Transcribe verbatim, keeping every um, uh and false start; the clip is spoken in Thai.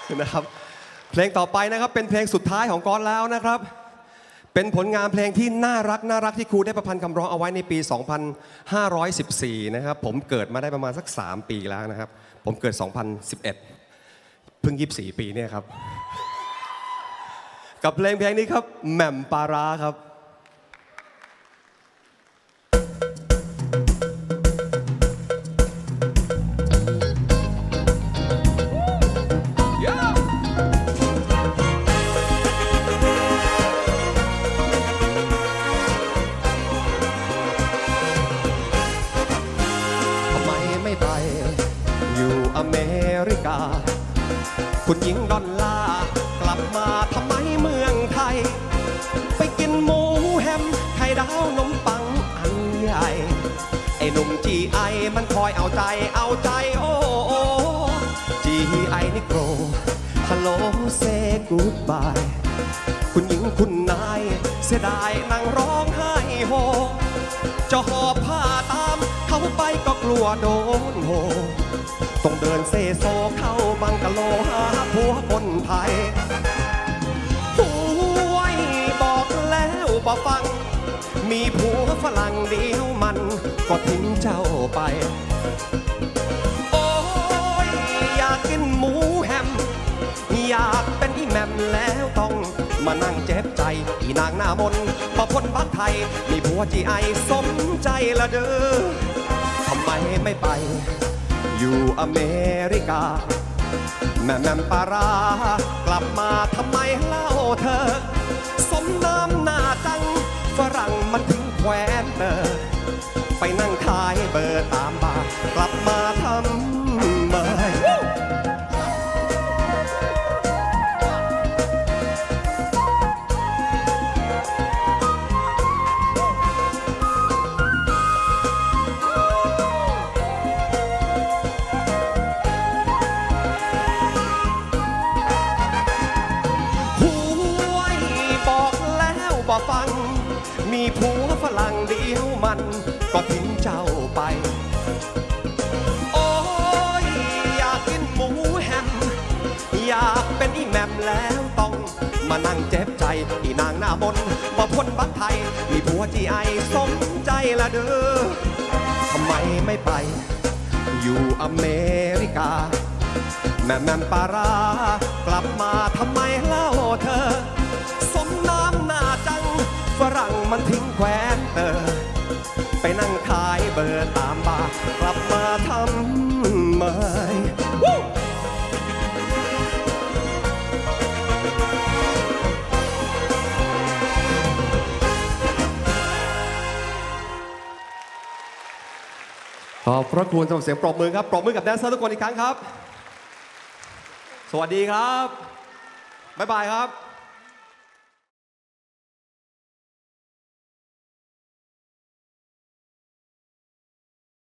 นะครับเพลงต่อไปนะครับเป็นเพลงสุดท้ายของกอนแล้วนะครับเป็นผลงานเพลงที่น่ารักน่ารักที่ครูได้ประพันธ์คำร้องเอาไว้ในปี สองพันห้าร้อยสิบสี่ นะครับผมเกิดมาได้ประมาณสักสามปีแล้วนะครับผมเกิดสองพันสิบเอ็ดเพิ่งยี่สิบสี่ปีเนี่ยครับกับเพลงเพลงนี้ครับแหม่มปาร้าครับอเมริกาคุณหญิงดอลลาร์กลับมาทำไมเมืองไทยไปกินหมูแฮมไข่ดาวนมปังอันใหญ่ไอ้หนุ่มจีไอมันคอยเอาใจเอาใจโอ้โอ้จีไอนิโกรฮัลโหลเซกูดบายคุณหญิงคุณนายเสียดายนั่งร้องไห้โฮจะหอบผ้าตามเขาไปก็กลัวโดนโหต้องเดินเซโซเข้าบังกะโลหาผัวคนไทยผู้ไว้บอกแล้วบ่ฟังมีผัวฝรั่งเดียวมันก็ทิ้งเจ้าไปโอ้ยอยากกินหมูแฮมอยากเป็นอีแมมแล้วต้องมานั่งเจ็บใจอีนางหน้ามนมาพ้นพักไทยมีผัวจีไอสมใจละเด้อทำไมไม่ไปอยู่อเมริกาแม่แม่ปาร้ากลับมาทำไมเล่าเธอสมน้ำหน้าจังฝรั่งมันถึงแควนเนอไปนั่งขายเบอร์ตามบาร์กลับมาทำไมฟังมีผัวฝรั่งเดียวมันก็ทิ้งเจ้าไปโอ้ยอยากกินหมูแฮมอยากเป็นอีแมมแล้วต้องมานั่งเจ็บใจอีนางหน้ามนมาพ้นบักไทยมีผัวจีไอสมใจละเด้อทำไมไม่ไปอยู่อเมริกาแม่แม่ปาร้ากลับมาทำไมเล่าเธอสมน้ำหน้าจังฝรั่งมันทิ้งแควนเตอไปนั่งขายเบอร์ตามบาร์กลับมาทำไมขอบพระคุณสำหรับเสียงปรบมือครับปรบมือกับแดนเซอร์ทุกคนอีกครั้งครับสวัสดีครับบ๊ายบายครับ